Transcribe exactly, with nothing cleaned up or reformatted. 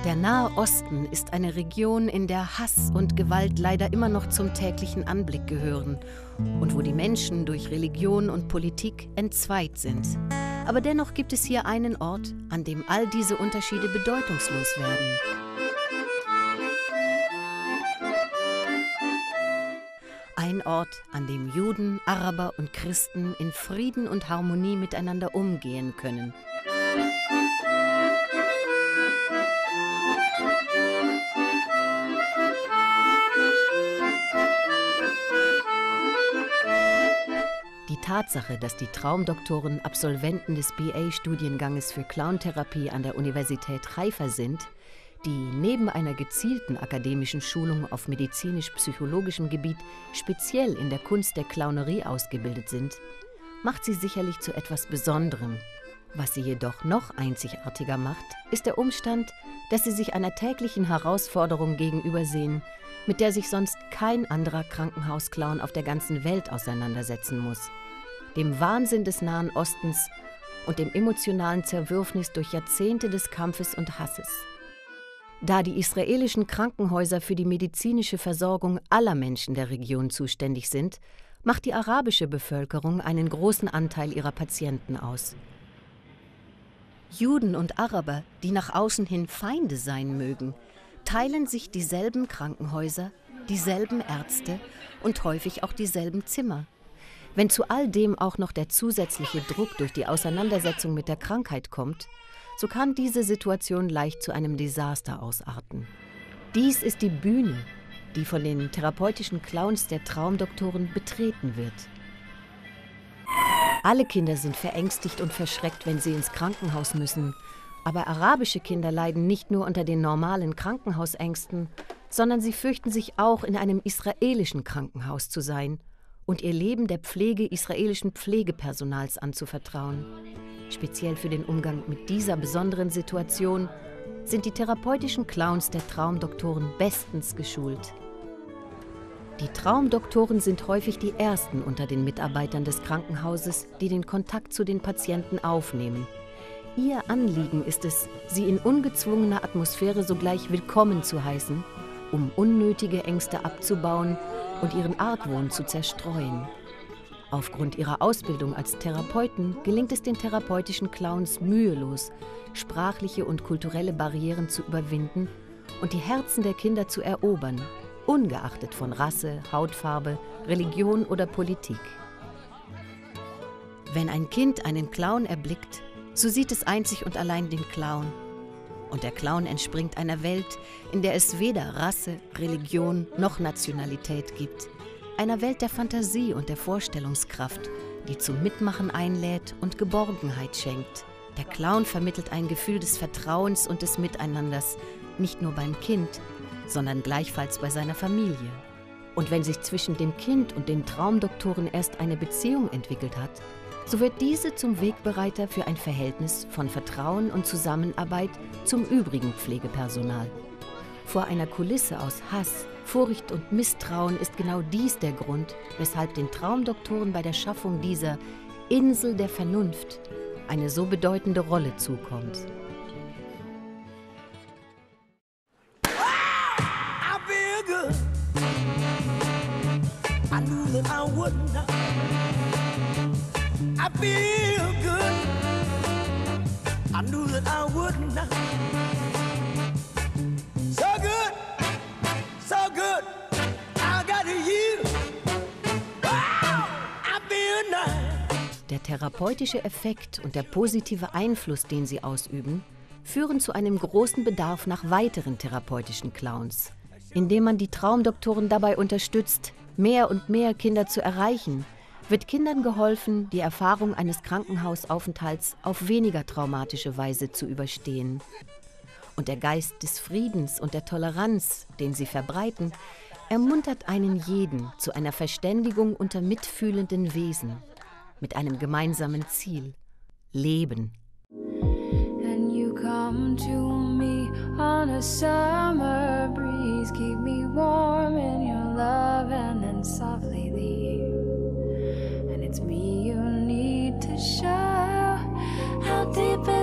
Der Nahe Osten ist eine Region, in der Hass und Gewalt leider immer noch zum täglichen Anblick gehören und wo die Menschen durch Religion und Politik entzweit sind. Aber dennoch gibt es hier einen Ort, an dem all diese Unterschiede bedeutungslos werden. Ein Ort, an dem Juden, Araber und Christen in Frieden und Harmonie miteinander umgehen können. Die Tatsache, dass die Traumdoktoren Absolventen des B A-Studienganges für Clowntherapie an der Universität Haifa sind, die neben einer gezielten akademischen Schulung auf medizinisch-psychologischem Gebiet speziell in der Kunst der Clownerie ausgebildet sind, macht sie sicherlich zu etwas Besonderem. Was sie jedoch noch einzigartiger macht, ist der Umstand, dass sie sich einer täglichen Herausforderung gegenübersehen, mit der sich sonst kein anderer Krankenhausclown auf der ganzen Welt auseinandersetzen muss: dem Wahnsinn des Nahen Ostens und dem emotionalen Zerwürfnis durch Jahrzehnte des Kampfes und Hasses. Da die israelischen Krankenhäuser für die medizinische Versorgung aller Menschen der Region zuständig sind, macht die arabische Bevölkerung einen großen Anteil ihrer Patienten aus. Juden und Araber, die nach außen hin Feinde sein mögen, teilen sich dieselben Krankenhäuser, dieselben Ärzte und häufig auch dieselben Zimmer. Wenn zu all dem auch noch der zusätzliche Druck durch die Auseinandersetzung mit der Krankheit kommt, so kann diese Situation leicht zu einem Desaster ausarten. Dies ist die Bühne, die von den therapeutischen Clowns der Traumdoktoren betreten wird. Alle Kinder sind verängstigt und verschreckt, wenn sie ins Krankenhaus müssen. Aber arabische Kinder leiden nicht nur unter den normalen Krankenhausängsten, sondern sie fürchten sich auch, in einem israelischen Krankenhaus zu sein und ihr Leben der Pflege israelischen Pflegepersonals anzuvertrauen. Speziell für den Umgang mit dieser besonderen Situation sind die therapeutischen Clowns der Traumdoktoren bestens geschult. Die Traumdoktoren sind häufig die ersten unter den Mitarbeitern des Krankenhauses, die den Kontakt zu den Patienten aufnehmen. Ihr Anliegen ist es, sie in ungezwungener Atmosphäre sogleich willkommen zu heißen, um unnötige Ängste abzubauen und ihren Argwohn zu zerstreuen. Aufgrund ihrer Ausbildung als Therapeuten gelingt es den therapeutischen Clowns mühelos, sprachliche und kulturelle Barrieren zu überwinden und die Herzen der Kinder zu erobern, ungeachtet von Rasse, Hautfarbe, Religion oder Politik. Wenn ein Kind einen Clown erblickt, so sieht es einzig und allein den Clown. Und der Clown entspringt einer Welt, in der es weder Rasse, Religion noch Nationalität gibt. Einer Welt der Fantasie und der Vorstellungskraft, die zum Mitmachen einlädt und Geborgenheit schenkt. Der Clown vermittelt ein Gefühl des Vertrauens und des Miteinanders, nicht nur beim Kind, sondern gleichfalls bei seiner Familie. Und wenn sich zwischen dem Kind und den Traumdoktoren erst eine Beziehung entwickelt hat, so wird diese zum Wegbereiter für ein Verhältnis von Vertrauen und Zusammenarbeit zum übrigen Pflegepersonal. Vor einer Kulisse aus Hass, Furcht und Misstrauen ist genau dies der Grund, weshalb den Traumdoktoren bei der Schaffung dieser Insel der Vernunft eine so bedeutende Rolle zukommt. I feel good. I knew that I would not. So good, so good. I got you. Wow, I feel nice. Der therapeutische Effekt und der positive Einfluss, den sie ausüben, führen zu einem großen Bedarf nach weiteren therapeutischen Clowns, indem man die Traumdoktoren dabei unterstützt, mehr und mehr Kinder zu erreichen. Wird Kindern geholfen, die Erfahrung eines Krankenhausaufenthalts auf weniger traumatische Weise zu überstehen. Und der Geist des Friedens und der Toleranz, den sie verbreiten, ermuntert einen jeden zu einer Verständigung unter mitfühlenden Wesen, mit einem gemeinsamen Ziel: Leben. And you come to me on a summer breeze, keep me warm in your love and then softly leave. It's me you need to show how deep